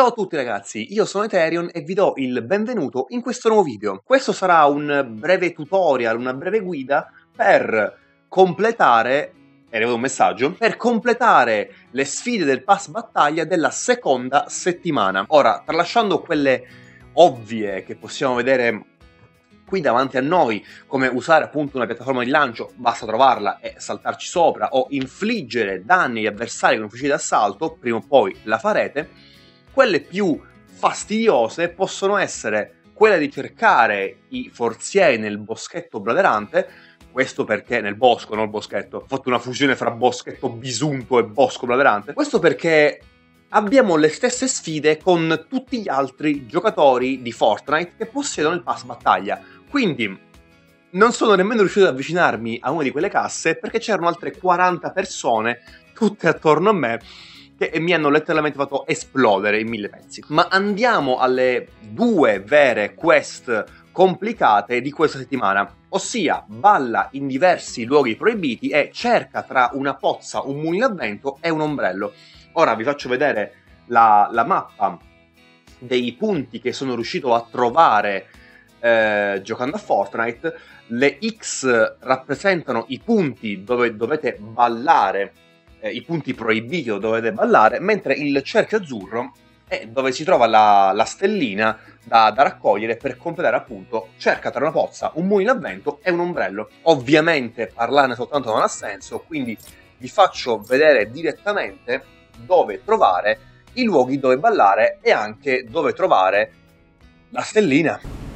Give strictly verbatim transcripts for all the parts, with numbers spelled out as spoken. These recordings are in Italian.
Ciao a tutti ragazzi, io sono Eterion e vi do il benvenuto in questo nuovo video. Questo sarà un breve tutorial, una breve guida per completare, è arrivato un messaggio, per completare le sfide del pass battaglia della seconda settimana. Ora, tralasciando quelle ovvie che possiamo vedere qui davanti a noi, come usare appunto una piattaforma di lancio, basta trovarla e saltarci sopra, o infliggere danni agli avversari con un fucile d'assalto, prima o poi la farete. Quelle più fastidiose possono essere quelle di cercare i forzieri nel boschetto bladerante, questo perché nel bosco, non il boschetto, ho fatto una fusione fra boschetto bisunto e bosco bladerante, questo perché abbiamo le stesse sfide con tutti gli altri giocatori di Fortnite che possiedono il pass battaglia. Quindi non sono nemmeno riuscito ad avvicinarmi a una di quelle casse perché c'erano altre quaranta persone tutte attorno a me che mi hanno letteralmente fatto esplodere in mille pezzi. Ma andiamo alle due vere quest complicate di questa settimana, ossia balla in diversi luoghi proibiti e cerca tra una pozza, un mulino a vento e un ombrello. Ora vi faccio vedere la, la mappa dei punti che sono riuscito a trovare eh, giocando a Fortnite. Le X rappresentano i punti dove dovete ballare, eh, i punti proibiti dove dovete ballare, mentre il cerchio azzurro è dove si trova la, la stellina da, da raccogliere per completare appunto cerca tra una pozza, un mulino a vento e un ombrello. Ovviamente parlarne soltanto non ha senso, quindi vi faccio vedere direttamente dove trovare i luoghi dove ballare e anche dove trovare la stellina.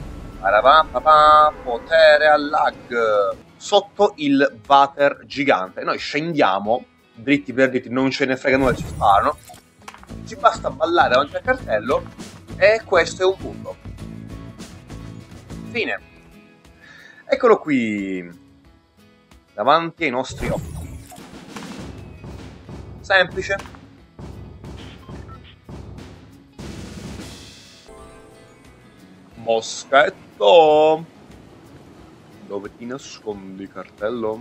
Papà, potere al lag sotto il water gigante. Noi scendiamo dritti per dritti, non ce ne frega nulla, ci sparano. Ci basta ballare davanti al cartello e questo è un punto. Fine. Eccolo qui, davanti ai nostri occhi. Semplice. Boschetto. Dove ti nascondi, cartello?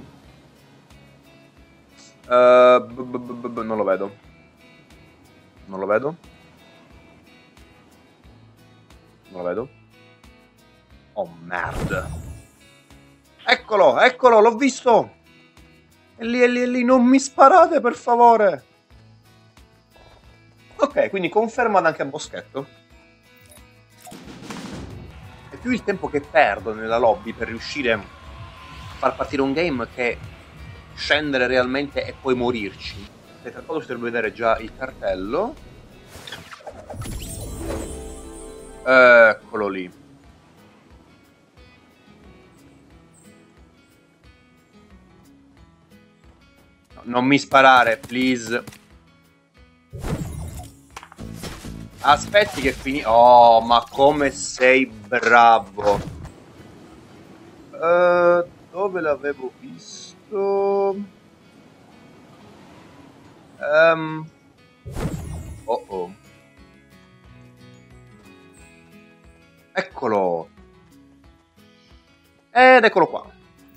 Uh, b -b -b -b non lo vedo. Non lo vedo. Non lo vedo. Oh merda. Eccolo, eccolo, l'ho visto. È lì, è lì, è lì. Non mi sparate, per favore. Ok, quindi confermata anche a Boschetto. È più il tempo che perdo nella lobby per riuscire a far partire un game che scendere realmente e poi morirci. E tra poco ci dovrebbe vedere già il cartello. Eccolo lì. No, non mi sparare, please. Aspetti che fini... Oh, ma come sei bravo. Uh, dove l'avevo visto? Um... Oh oh. Eccolo. Ed eccolo qua.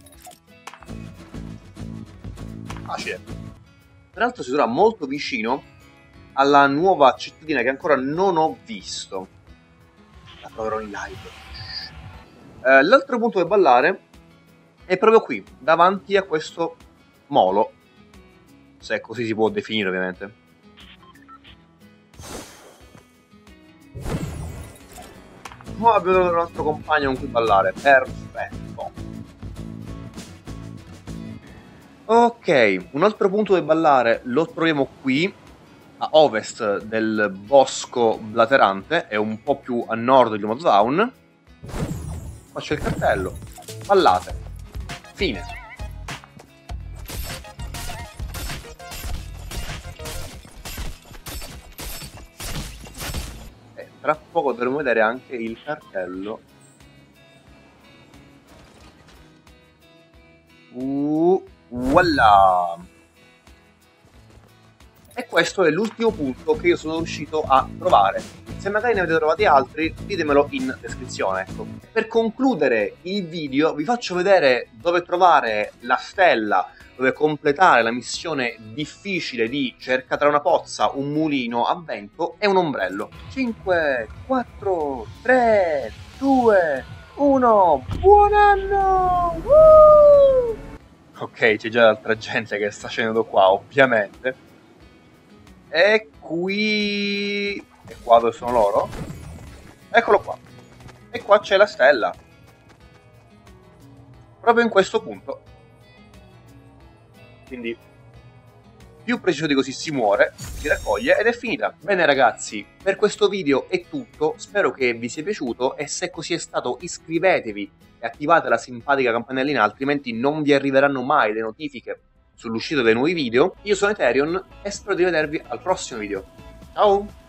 Facile. Peraltro si trova molto vicino alla nuova cittadina che ancora non ho visto. La proverò in live. Eh, l'altro punto da ballare è proprio qui, davanti a questo molo. Se così si può definire, ovviamente. Ora abbiamo un altro compagno con cui ballare. Perfetto. Ok, un altro punto da ballare lo troviamo qui, a ovest del bosco blaterante, è un po' più a nord di Motown. Faccio il cartello, ballate, fine. E tra poco dovremo vedere anche il cartello. Uh, voilà. E questo è l'ultimo punto che io sono riuscito a trovare. Se magari ne avete trovati altri, ditemelo in descrizione, ecco. Per concludere il video vi faccio vedere dove trovare la stella, dove completare la missione difficile di cerca tra una pozza, un mulino a vento e un ombrello. cinque, quattro, tre, due, uno, buon anno! Woo! Ok, c'è già altra gente che sta scendendo qua, ovviamente. E qui... E qua dove sono loro? Eccolo qua. E qua c'è la stella. Proprio in questo punto. Quindi più preciso di così si muore, si raccoglie ed è finita. Bene ragazzi, per questo video è tutto, spero che vi sia piaciuto e se così è stato iscrivetevi e attivate la simpatica campanellina, altrimenti non vi arriveranno mai le notifiche sull'uscita dei nuovi video. Io sono Eterion e spero di vedervi al prossimo video. Ciao!